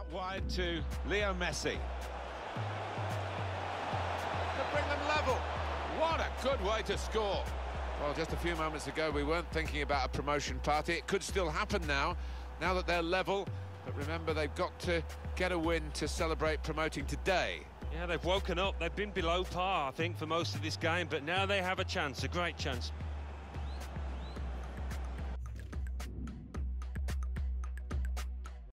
Out wide to Leo Messi. To bring them level. What a good way to score. Well, just a few moments ago, we weren't thinking about a promotion party. It could still happen now that they're level. But remember, they've got to get a win to celebrate promoting today. Yeah, they've woken up. They've been below par, I think, for most of this game, but now they have a chance, a great chance.